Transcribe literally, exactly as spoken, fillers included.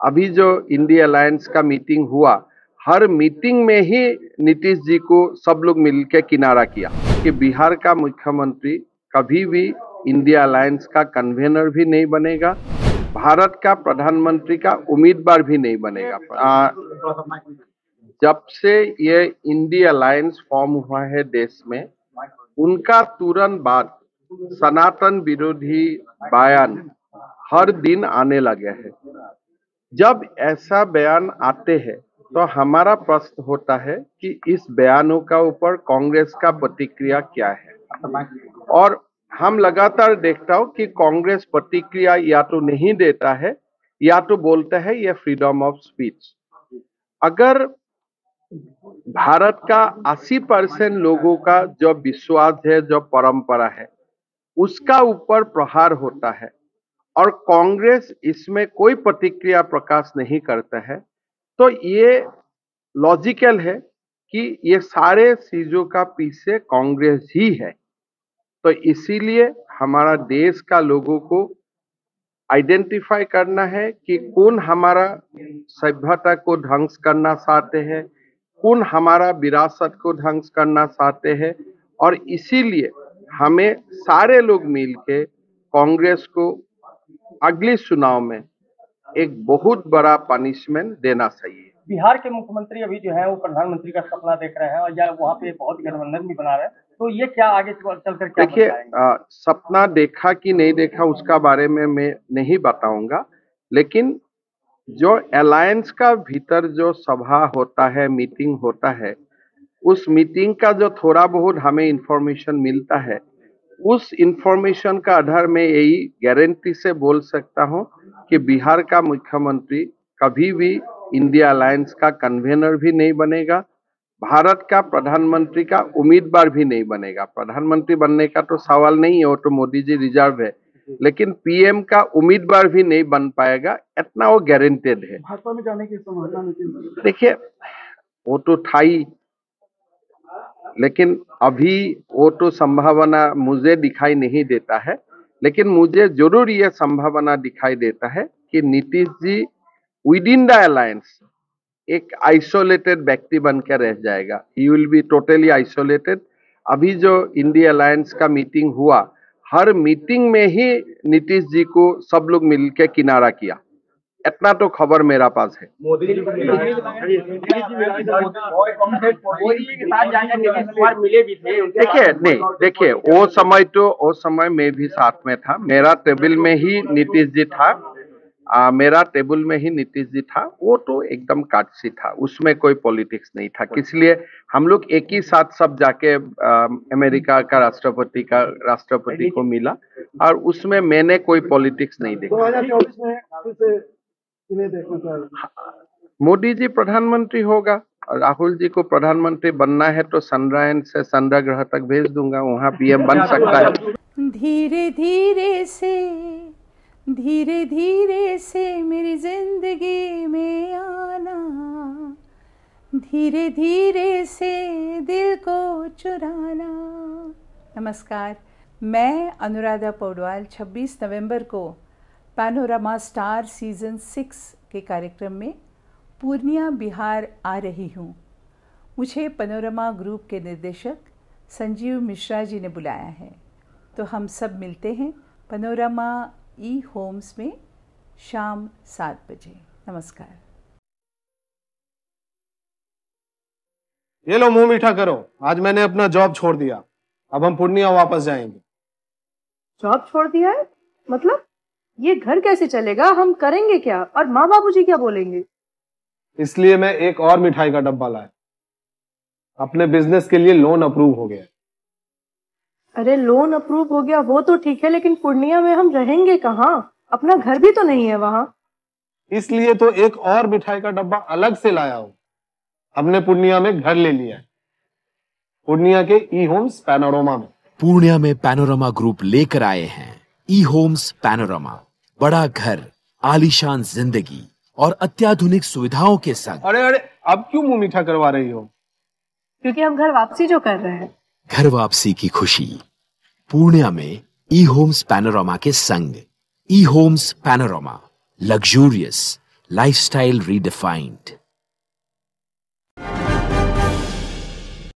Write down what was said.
अभी जो India alliance का मीटिंग हुआ, हर मीटिंग में ही नीतीश जी को सब लोग मिलकर किनारा किया कि बिहार का मुख्यमंत्री कभी भी इंडिया अलायंस का कन्वेनर भी नहीं बनेगा, भारत का प्रधानमंत्री का उम्मीदवार भी नहीं बनेगा। आ, जब से ये इंडिया अलायंस फॉर्म हुआ है देश में, उनका तुरंत बाद सनातन विरोधी बयान हर दिन आने लगे हैं। जब ऐसा बयान आते हैं तो हमारा प्रश्न होता है कि इस बयानों का ऊपर कांग्रेस का प्रतिक्रिया क्या है, और हम लगातार देखता हूं कि कांग्रेस प्रतिक्रिया या तो नहीं देता है या तो बोलता है ये फ्रीडम ऑफ स्पीच। अगर भारत का अस्सी परसेंट लोगों का जो विश्वास है, जो परंपरा है, उसका ऊपर प्रहार होता है और कांग्रेस इसमें कोई प्रतिक्रिया प्रकाश नहीं करता है, तो ये लॉजिकल है कि ये सारे चीजों का पीछे कांग्रेस ही है। तो इसीलिए हमारा देश का लोगों को आइडेंटिफाई करना है कि कौन हमारा सभ्यता को ध्वंस करना चाहते हैं, कौन हमारा विरासत को ध्वंस करना चाहते हैं, और इसीलिए हमें सारे लोग मिलके कांग्रेस को अगले चुनाव में एक बहुत बड़ा पनिशमेंट देना चाहिए। बिहार के मुख्यमंत्री अभी जो है वो प्रधानमंत्री का सपना देख रहे हैं और या वहाँ पे बहुत गठबंधन भी बना रहे हैं, तो ये क्या आगे चलकर क्या देखिए, सपना देखा कि नहीं देखा उसका बारे में मैं नहीं बताऊंगा, लेकिन जो अलायंस का भीतर जो सभा होता है, मीटिंग होता है, उस मीटिंग का जो थोड़ा बहुत हमें इंफॉर्मेशन मिलता है, उस इंफॉर्मेशन का आधार में यही गारंटी से बोल सकता हूं कि बिहार का मुख्यमंत्री कभी भी इंडिया अलायंस का कन्वेनर भी नहीं बनेगा, भारत का प्रधानमंत्री का उम्मीदवार भी नहीं बनेगा। प्रधानमंत्री बनने का तो सवाल नहीं है, वो तो मोदी जी रिजर्व है, लेकिन पीएम का उम्मीदवार भी नहीं बन पाएगा, इतना वो गारंटेड है। भाजपा में जाने की संभावना? देखिए, वो तो था ही, लेकिन अभी वो तो संभावना मुझे दिखाई नहीं देता है, लेकिन मुझे जरूर यह संभावना दिखाई देता है कि Nitish ji with in the alliance एक आइसोलेटेड व्यक्ति बनकर रह जाएगा। He will be totally isolated. अभी जो इंडिया अलायंस का मीटिंग हुआ, हर मीटिंग में ही नीतीश जी को सब लोग मिलकर किनारा किया, इतना तो खबर मेरा पास है। मोदी जी के साथ जाकर मिले भी थे। देखिए, नहीं देखिए, वो समय तो वो समय मैं भी साथ में था, मेरा टेबल में ही नीतीश जी था, आ, मेरा टेबल में ही नीतीश जी था। वो तो एकदम काटसी था, उसमें कोई पॉलिटिक्स नहीं था, इसलिए हम लोग एक ही साथ सब जाके आ, अमेरिका का राष्ट्रपति का राष्ट्रपति को मिला, और उसमें मैंने कोई पॉलिटिक्स नहीं देखा। मोदी जी प्रधानमंत्री होगा और राहुल जी को प्रधानमंत्री बनना है तो चंद्रयान से चंद्र ग्रह तक भेज दूंगा, वहां पीएम बन सकता है। धीरे धीरे से धीरे धीरे से मेरी जिंदगी में आना, धीरे धीरे से दिल को चुराना। नमस्कार, मैं अनुराधा पौडवाल छब्बीस नवंबर को पैनोरमा स्टार सीजन सिक्स के कार्यक्रम में पूर्णिया बिहार आ रही हूँ। मुझे पैनोरमा ग्रुप के निर्देशक संजीव मिश्रा जी ने बुलाया है, तो हम सब मिलते हैं पैनोरमा ई होम्स में शाम सात बजे। नमस्कार। ये लो, मुंह मीठा करो, आज मैंने अपना जॉब छोड़ दिया, अब हम पूर्णिया वापस जाएंगे। जॉब छोड़ दिया है? मतलब ये घर कैसे चलेगा, हम करेंगे क्या, और माँ बाबूजी क्या बोलेंगे? इसलिए मैं एक और मिठाई का डब्बा लाया, अपने बिजनेस के लिए लोन अप्रूव हो गया। अरे लोन अप्रूव हो गया वो तो ठीक है, लेकिन पूर्णिया में हम रहेंगे कहाँ? अपना घर भी तो नहीं है वहाँ। इसलिए तो एक और मिठाई का डब्बा अलग से लाया हूँ, हमने पूर्णिया में घर ले लिया है, पूर्णिया के ई होम्स पैनोरमा में। पूर्णिया में पैनोरमा ग्रुप लेकर आए हैं ई होम्स पैनोरमा, बड़ा घर, आलीशान जिंदगी और अत्याधुनिक सुविधाओं के संग। अरे अरे अब क्यों मुंह मीठा करवा रही हो? क्योंकि हम घर वापसी जो कर रहे हैं। घर वापसी की खुशी पूर्णिया में ई होम्स पैनोरमा के संग। E homes panorama, luxurious, lifestyle redefined.